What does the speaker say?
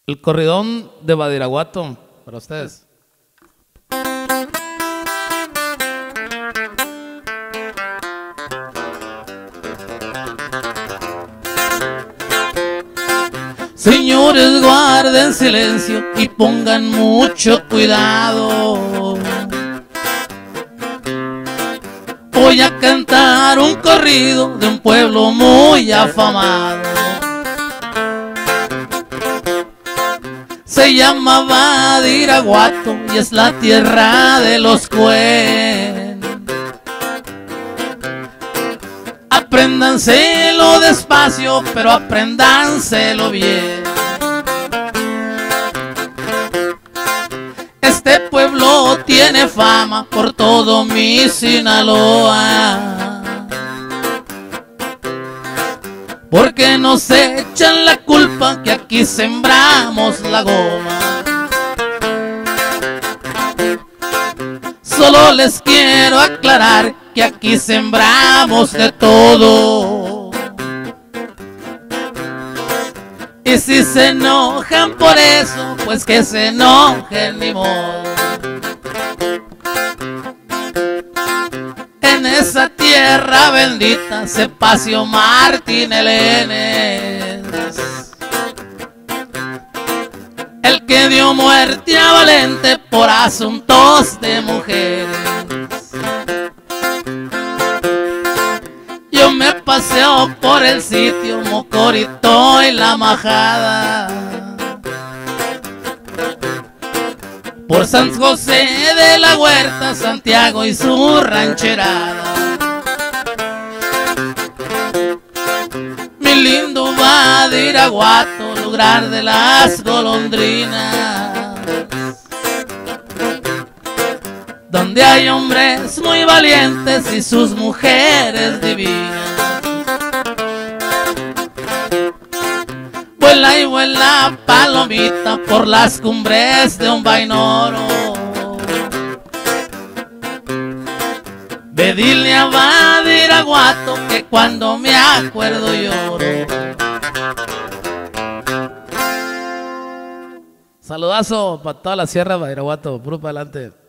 El corridón de Badiraguato para ustedes. Señores, guarden silencio y pongan mucho cuidado. Voy a cantar un corrido de un pueblo muy afamado. Se llama Badiraguato y es la tierra de los Cuen. Apréndanselo despacio, pero apréndanselo bien. Este pueblo tiene fama por todo mi Sinaloa, porque nos echan la culpa que aquí sembramos la goma. Solo les quiero aclarar que aquí sembramos de todo. Y si se enojan por eso, pues que se enojen, ni modo. En esa tierra bendita se paseó Martín Elenes, el que dio muerte a Valente por asuntos de mujeres. Yo me paseo por el sitio Mocorito y La Majada, por San José de la Huerta, Santiago y su rancherada. Mi lindo Badiraguato, lugar de las golondrinas, donde hay hombres muy valientes y sus mujeres divinas. Vuela y vuela palomita por las cumbres de un vainoro. Ve dile a Badiraguato que cuando me acuerdo lloro. Saludazo para toda la sierra de Badiraguato, puro para adelante.